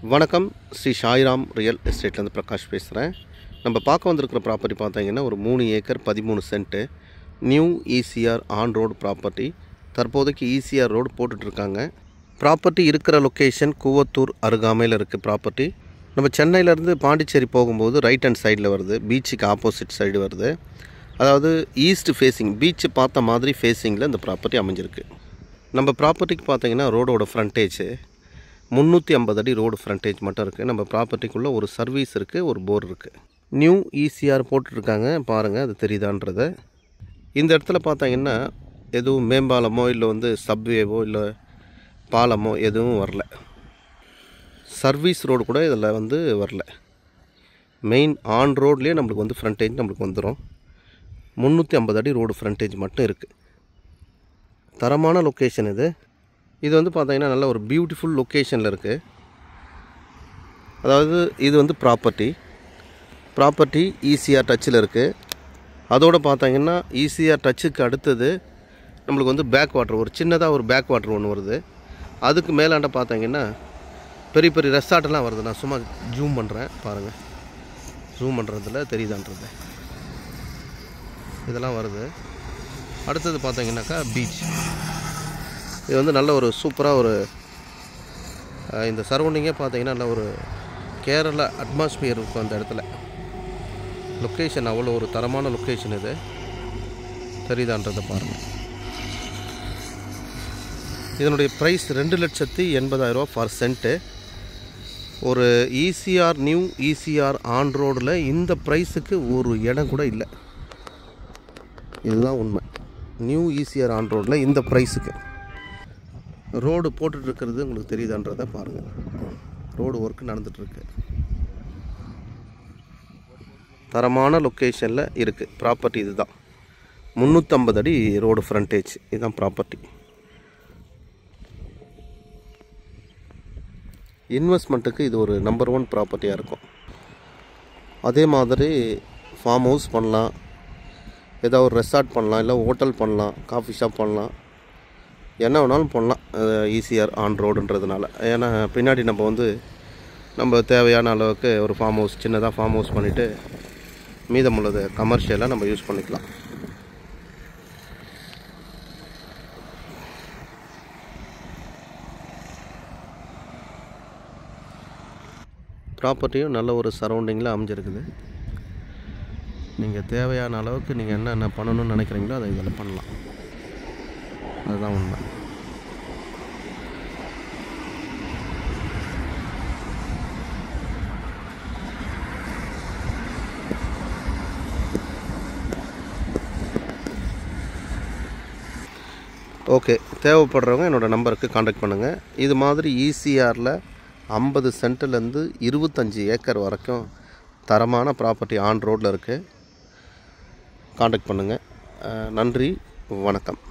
வணக்கம். ஸ்ரீ சாய்ராம் ரியல் எஸ்டேட்லேருந்து பிரகாஷ் பேசுகிறேன். நம்ம பார்க்க வந்திருக்கிற ப்ராப்பர்ட்டி பார்த்தீங்கன்னா ஒரு 3 acre 13 cent new ECR on road property. தற்போதைக்கு ஈசிஆர் ரோடு போட்டுட்ருக்காங்க. ப்ராப்பர்ட்டி இருக்கிற லொக்கேஷன் கூவத்தூர் அருகாமையில் இருக்குது. ப்ராப்பர்ட்டி நம்ம சென்னையிலேருந்து பாண்டிச்சேரி போகும்போது ரைட் ஹேண்ட் சைடில் வருது, பீச்சுக்கு ஆப்போசிட் சைடு வருது. அதாவது ஈஸ்ட் ஃபேஸிங், பீச்சு பார்த்த மாதிரி ஃபேஸிங்கில் இந்த ப்ராப்பர்ட்டி அமைஞ்சிருக்கு. நம்ம ப்ராப்பர்ட்டிக்கு பார்த்தீங்கன்னா ரோடோட ஃப்ரண்டேஜ் 350 அடி ரோடு ஃப்ரண்டேஜ் மட்டும் இருக்குது. நம்ம ப்ராப்பர்ட்டிக்குள்ளே ஒரு சர்வீஸ் இருக்குது, ஒரு போர் இருக்குது. நியூ ஈசிஆர் போட்டுட்ருக்காங்க, பாருங்கள் அது தெரியுதான்றதை. இந்த இடத்துல பார்த்தீங்கன்னா எதுவும் மேம்பாலமோ இல்லை சப்வேவோ இல்லை பாலமோ எதுவும் வரல. சர்வீஸ் ரோடு கூட இதில் வரல. மெயின் ஆன் ரோட்லேயே நம்மளுக்கு ஃப்ரண்டேஜ் நம்மளுக்கு வந்துடும். 350 அடி ரோடு ஃப்ரண்டேஜ் மட்டும் இருக்குது. தரமான லொக்கேஷன் இது. இது பார்த்தீங்கன்னா நல்ல ஒரு பியூட்டிஃபுல் லொக்கேஷனில் இருக்குது. அதாவது இது ப்ராப்பர்ட்டி ஈசிஆர் டச்சில் இருக்குது. அதோடு பார்த்தீங்கன்னா ஈசிஆர் டச்சுக்கு அடுத்தது நம்மளுக்கு பேக் வாட்டர், ஒரு சின்னதாக ஒரு பேக் வாட்டர் ஒன்று வருது. அதுக்கு மேலாண்ட பார்த்தீங்கன்னா பெரிய பெரிய ரெசார்ட்டெல்லாம் வருது. நான் சும்மா ஜூம் பண்ணுறேன் பாருங்கள். ஜூம் பண்ணுறதுல தெரியுதான்றது இதெல்லாம் வருது. அடுத்தது பார்த்தீங்கன்னாக்கா பீச். இது நல்ல ஒரு சூப்பராக இந்த சரௌண்டிங்கே பார்த்தீங்கன்னா நல்ல ஒரு கேரளா அட்மாஸ்பியர் இருக்கும் அந்த இடத்துல. லொக்கேஷன் அவ்வளோ ஒரு தரமான லொக்கேஷன் இது. தெரியுதான்றதை பாருங்கள். இதனுடைய ப்ரைஸ் 2,80,000 ஃபார் சென்ட்டு. ஒரு ஈசிஆர் நியூ ஈசிஆர் ஆன் ரோடில் இந்த ப்ரைஸுக்கு ஒரு இடம் கூட இல்லை. இதுதான் உண்மை. நியூ ஈசிஆர் ஆன் ரோடில் இந்த ப்ரைஸுக்கு ரோடு போட்டுட்ருக்கிறது உங்களுக்கு தெரியுதான்றதை பாருங்கள். ரோடு ஒர்க்கு நடந்துகிட்ருக்கு. தரமான லொக்கேஷனில் இருக்குது ப்ராப்பர்ட்டி. இதுதான் 350 அடி ரோடு ஃப்ரண்டேஜ். இதுதான் ப்ராப்பர்ட்டி. இன்வெஸ்ட்மெண்ட்டுக்கு இது ஒரு நம்பர் 1 ப்ராப்பர்ட்டியாக இருக்கும். அதே மாதிரி ஃபார்ம் ஹவுஸ் பண்ணலாம், ஏதாவது ஒரு ரெசார்ட் பண்ணலாம், இல்லை ஹோட்டல் பண்ணலாம், காஃபி ஷாப் பண்ணலாம், என்ன வேணாலும் பண்ணலாம் ஈசிஆர் ஆன் ரோடுன்றதுனால. ஏன்னா பின்னாடி நம்ம தேவையான அளவுக்கு ஒரு ஃபார்ம் ஹவுஸ், சின்னதாக ஃபார்ம் ஹவுஸ் பண்ணிவிட்டு மீதமுள்ளது கமர்ஷியலாக நம்ம யூஸ் பண்ணிக்கலாம். ப்ராப்பர்ட்டியும் நல்ல ஒரு சரௌண்டிங்கில் அமைஞ்சிருக்குது. நீங்கள் தேவையான அளவுக்கு நீங்கள் என்னென்ன பண்ணணும்னு நினைக்கிறீங்களோ அதை இதில் பண்ணலாம். அதுதான் உண்மை. ஓகே, தேவைப்படுறவங்க என்னோடய நம்பருக்கு காண்டாக்ட் பண்ணுங்கள். இது மாதிரி ஈசிஆரில் 50 சென்ட்லேருந்து 25 ஏக்கர் வரைக்கும் தரமான ப்ராப்பர்ட்டி ஆன் ரோட்டில் இருக்குது. காண்டாக்ட் பண்ணுங்கள். நன்றி, வணக்கம்.